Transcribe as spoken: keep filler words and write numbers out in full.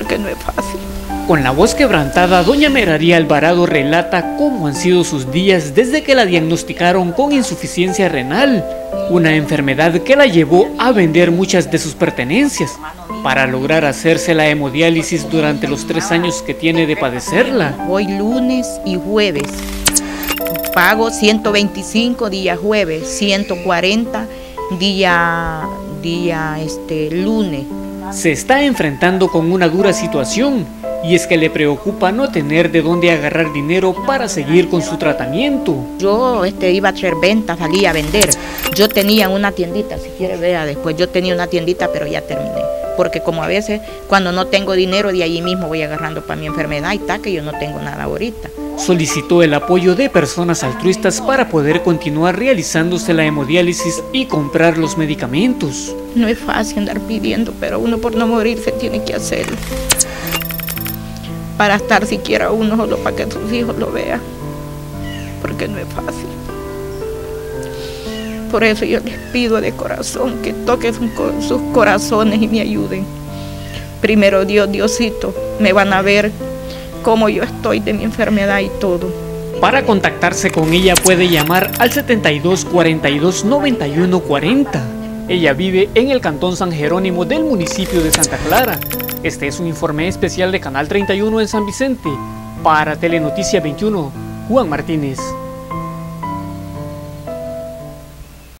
porque no es fácil. Con la voz quebrantada, doña Meraría Alvarado relata cómo han sido sus días desde que la diagnosticaron con insuficiencia renal, una enfermedad que la llevó a vender muchas de sus pertenencias para lograr hacerse la hemodiálisis durante los tres años que tiene de padecerla. Voy lunes y jueves, pago ciento veinticinco día jueves, ciento cuarenta día, día este, lunes. Se está enfrentando con una dura situación, y es que le preocupa no tener de dónde agarrar dinero para seguir con su tratamiento. Yo este, iba a hacer ventas, salía a vender. Yo tenía una tiendita, si quiere vea después, yo tenía una tiendita, pero ya terminé. Porque como a veces cuando no tengo dinero, de allí mismo voy agarrando para mi enfermedad y está que yo no tengo nada ahorita. Solicitó el apoyo de personas altruistas para poder continuar realizándose la hemodiálisis y comprar los medicamentos. No es fácil andar pidiendo, pero uno por no morirse tiene que hacerlo. Para estar siquiera uno solo para que sus hijos lo vean, porque no es fácil. Por eso yo les pido de corazón que toquen sus corazones y me ayuden. Primero Dios, Diosito, me van a ver cómo yo estoy de mi enfermedad y todo. Para contactarse con ella puede llamar al setenta y dos cuarenta y dos noventa y uno cuarenta. Ella vive en el Cantón San Jerónimo del municipio de Santa Clara. Este es un informe especial de Canal treinta y uno en San Vicente. Para Telenoticia veintiuno, Juan Martínez.